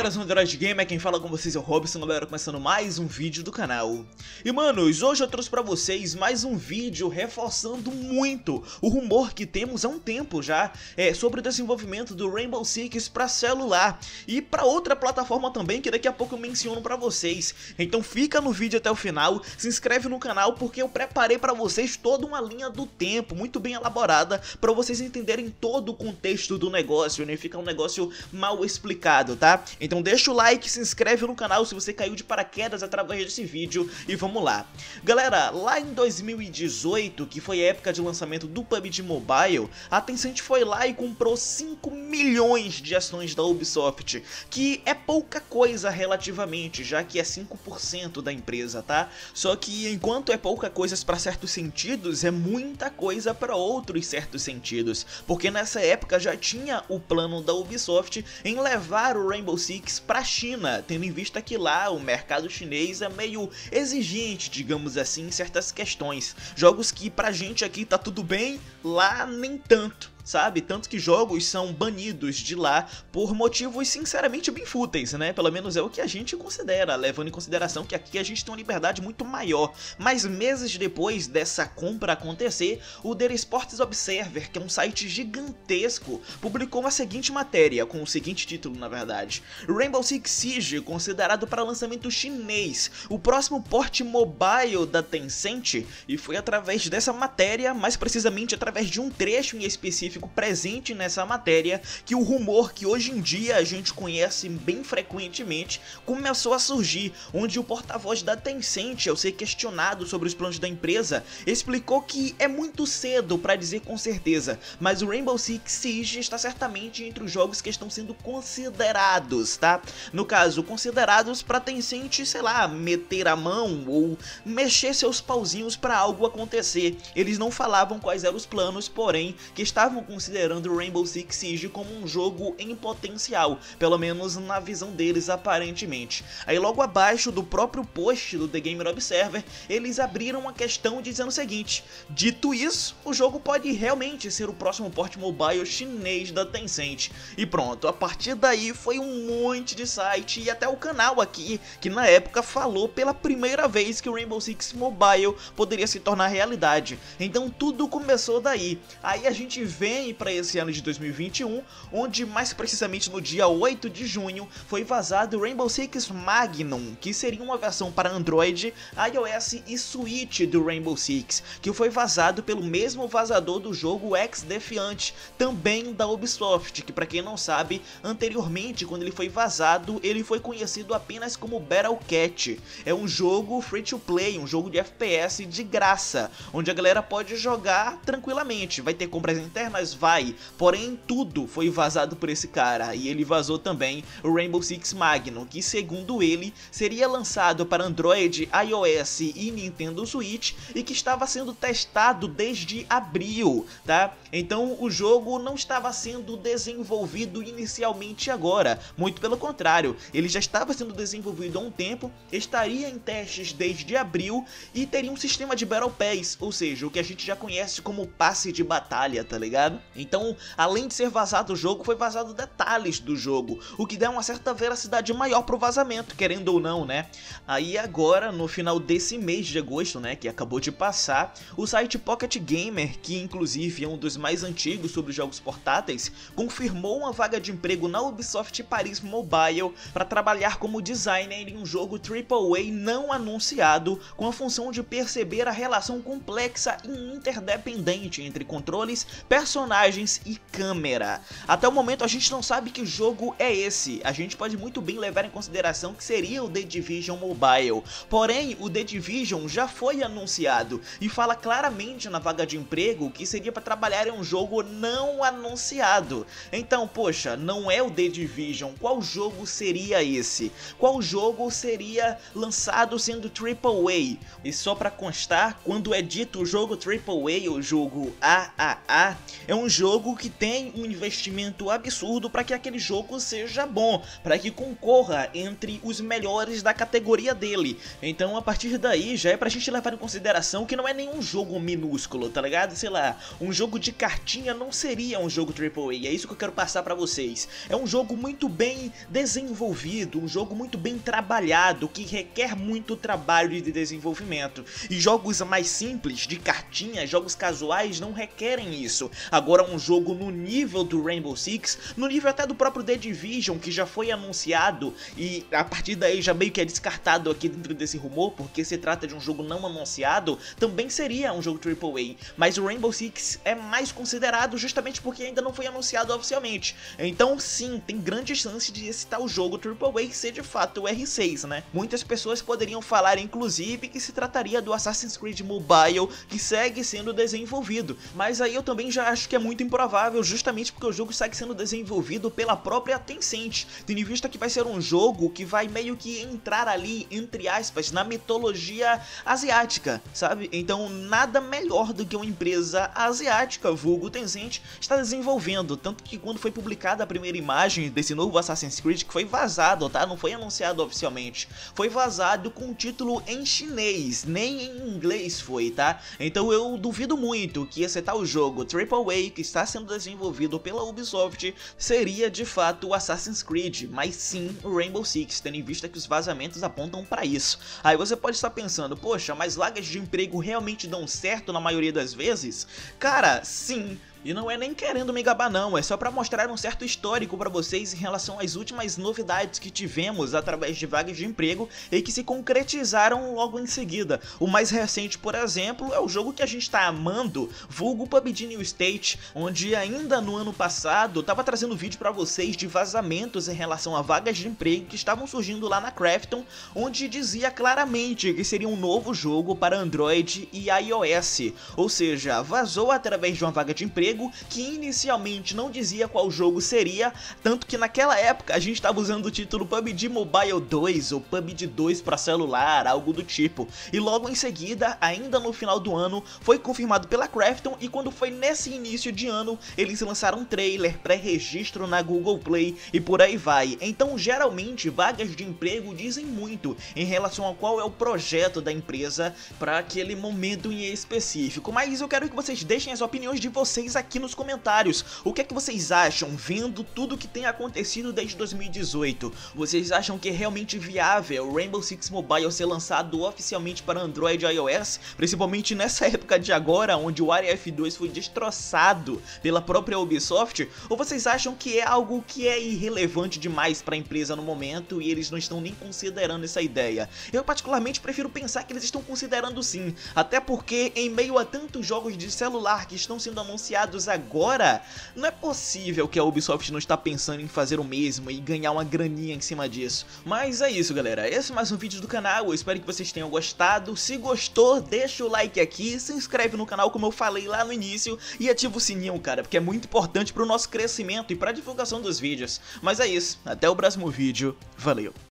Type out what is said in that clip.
galera, eu sou o Android Gamer, quem fala com vocês é o Robson, galera, começando mais um vídeo do canal. E manos, hoje eu trouxe pra vocês mais um vídeo reforçando muito o rumor que temos há um tempo já sobre o desenvolvimento do Rainbow Six pra celular e pra outra plataforma também, que daqui a pouco eu menciono pra vocês. Então fica no vídeo até o final, se inscreve no canal porque eu preparei pra vocês toda uma linha do tempo muito bem elaborada pra vocês entenderem todo o contexto do negócio, né? Fica um negócio mal explicado, tá? Então deixa o like, se inscreve no canal se você caiu de paraquedas através desse vídeo e vamos lá. Galera, lá em 2018, que foi a época de lançamento do PUBG Mobile, a Tencent foi lá e comprou 5 milhões de ações da Ubisoft, que é pouca coisa relativamente, já que é 5% da empresa, tá? Só que enquanto é pouca coisa para certos sentidos, é muita coisa para outros certos sentidos, porque nessa época já tinha o plano da Ubisoft em levar o Rainbow Six para a China, tendo em vista que lá o mercado chinês é meio exigente, digamos assim, em certas questões. Jogos que pra gente aqui tá tudo bem, lá nem tanto, sabe? Tanto que jogos são banidos de lá por motivos sinceramente bem fúteis, né? Pelo menos é o que a gente considera, levando em consideração que aqui a gente tem uma liberdade muito maior. Mas meses depois dessa compra acontecer, o The Sports Observer, que é um site gigantesco, publicou a seguinte matéria, com o seguinte título na verdade: Rainbow Six Siege considerado para lançamento chinês, o próximo porte mobile da Tencent. E foi através dessa matéria, mais precisamente através de um trecho em específico presente nessa matéria, que o rumor que hoje em dia a gente conhece bem frequentemente começou a surgir, onde o porta-voz da Tencent, ao ser questionado sobre os planos da empresa, explicou que é muito cedo para dizer com certeza, mas o Rainbow Six Siege está certamente entre os jogos que estão sendo considerados, tá? No caso, considerados para Tencent, sei lá, meter a mão ou mexer seus pauzinhos para algo acontecer. Eles não falavam quais eram os planos, porém, que estavam considerando o Rainbow Six Siege como um jogo em potencial, pelo menos na visão deles aparentemente. Aí logo abaixo do próprio post do The Gamer Observer, eles abriram uma questão dizendo o seguinte: dito isso, o jogo pode realmente ser o próximo porte mobile chinês da Tencent. E pronto, a partir daí foi um monte de site e até o canal aqui, que na época falou pela primeira vez que o Rainbow Six Mobile poderia se tornar realidade. Então tudo começou daí. Aí a gente vem para esse ano de 2021, onde mais precisamente no dia 8 de junho foi vazado o Rainbow Six Magnum, que seria uma versão para Android, iOS e Switch do Rainbow Six, que foi vazado pelo mesmo vazador do jogo Ex-Defiant, também da Ubisoft, que para quem não sabe, anteriormente quando ele foi vazado, ele foi conhecido apenas como Battlecat. É um jogo free to play, um jogo de FPS de graça, onde a galera pode jogar tranquilamente, vai ter compras internas, vai, porém tudo foi vazado por esse cara, e ele vazou também o Rainbow Six Magnum, que segundo ele seria lançado para Android, iOS e Nintendo Switch e que estava sendo testado desde abril, tá? Então o jogo não estava sendo desenvolvido inicialmente agora, muito pelo contrário, ele já estava sendo desenvolvido há um tempo, estaria em testes desde abril e teria um sistema de Battle Pass, ou seja, o que a gente já conhece como passe de batalha, tá ligado? Então, além de ser vazado o jogo, foi vazado detalhes do jogo, o que dá uma certa veracidade maior pro vazamento, querendo ou não, né? Aí agora, no final desse mês de agosto, né, que acabou de passar, o site Pocket Gamer, que inclusive é um dos mais antigos sobre jogos portáteis, confirmou uma vaga de emprego na Ubisoft Paris Mobile para trabalhar como designer em um jogo AAA não anunciado, com a função de perceber a relação complexa e interdependente entre controles, personagens e câmera. Até o momento a gente não sabe que jogo é esse, a gente pode muito bem levar em consideração que seria o The Division Mobile, porém o The Division já foi anunciado e fala claramente na vaga de emprego que seria para trabalhar em um jogo não anunciado. Então, poxa, não é o The Division, qual jogo seria esse? Qual jogo seria lançado sendo AAA? E só para constar, quando é dito o jogo AAA ou jogo AAA, é um jogo que tem um investimento absurdo para que aquele jogo seja bom, para que concorra entre os melhores da categoria dele. Então a partir daí já é pra gente levar em consideração que não é nenhum jogo minúsculo, tá ligado? Sei lá, um jogo de cartinha não seria um jogo AAA, é isso que eu quero passar pra vocês. É um jogo muito bem desenvolvido, um jogo muito bem trabalhado, que requer muito trabalho de desenvolvimento. E jogos mais simples, de cartinha, jogos casuais, não requerem isso. Agora um jogo no nível do Rainbow Six, no nível até do próprio The Division, que já foi anunciado, e a partir daí já meio que é descartado aqui dentro desse rumor, porque se trata de um jogo não anunciado, também seria um jogo AAA. Mas o Rainbow Six é mais considerado justamente porque ainda não foi anunciado oficialmente. Então sim, tem grande chance de esse tal jogo AAA ser de fato o R6, né? Muitas pessoas poderiam falar inclusive que se trataria do Assassin's Creed Mobile, que segue sendo desenvolvido. Mas aí eu também já acho que é muito improvável, justamente porque o jogo segue sendo desenvolvido pela própria Tencent, tendo em vista que vai ser um jogo que vai meio que entrar ali, entre aspas, na mitologia asiática, sabe? Então nada melhor do que uma empresa asiática, vulgo Tencent, está desenvolvendo. Tanto que quando foi publicada a primeira imagem desse novo Assassin's Creed, que foi vazado, tá? Não foi anunciado oficialmente, foi vazado com o título em chinês, nem em inglês foi, tá? Então eu duvido muito que esse tal jogo AAA que está sendo desenvolvido pela Ubisoft seria de fato o Assassin's Creed, mas sim o Rainbow Six, tendo em vista que os vazamentos apontam para isso. Aí você pode estar pensando, poxa, mas vagas de emprego realmente dão certo na maioria das vezes? Cara, sim. E não é nem querendo me gabar não, é só pra mostrar um certo histórico pra vocês em relação às últimas novidades que tivemos através de vagas de emprego e que se concretizaram logo em seguida. O mais recente, por exemplo, é o jogo que a gente tá amando, vulgo PUBG New State, onde ainda no ano passado eu tava trazendo vídeo pra vocês de vazamentos em relação a vagas de emprego que estavam surgindo lá na Krafton, onde dizia claramente que seria um novo jogo para Android e iOS, ou seja, vazou através de uma vaga de emprego que inicialmente não dizia qual jogo seria, tanto que naquela época a gente estava usando o título PUBG Mobile 2 ou PUBG 2 para celular, algo do tipo, e logo em seguida, ainda no final do ano, foi confirmado pela Krafton, e quando foi nesse início de ano, eles lançaram um trailer, pré-registro na Google Play e por aí vai. Então geralmente vagas de emprego dizem muito em relação a qual é o projeto da empresa para aquele momento em específico, mas eu quero que vocês deixem as opiniões de vocês aqui nos comentários. O que é que vocês acham, vendo tudo que tem acontecido desde 2018? Vocês acham que é realmente viável o Rainbow Six Mobile ser lançado oficialmente para Android e iOS, principalmente nessa época de agora, onde o Area F2 foi destroçado pela própria Ubisoft? Ou vocês acham que é algo que é irrelevante demais para a empresa no momento e eles não estão nem considerando essa ideia? Eu particularmente prefiro pensar que eles estão considerando sim, até porque em meio a tantos jogos de celular que estão sendo anunciados agora, não é possível que a Ubisoft não está pensando em fazer o mesmo e ganhar uma graninha em cima disso. Mas é isso, galera, esse é mais um vídeo do canal, eu espero que vocês tenham gostado. Se gostou, deixa o like aqui, se inscreve no canal como eu falei lá no início e ativa o sininho, cara, porque é muito importante para o nosso crescimento e para a divulgação dos vídeos. Mas é isso, até o próximo vídeo, valeu!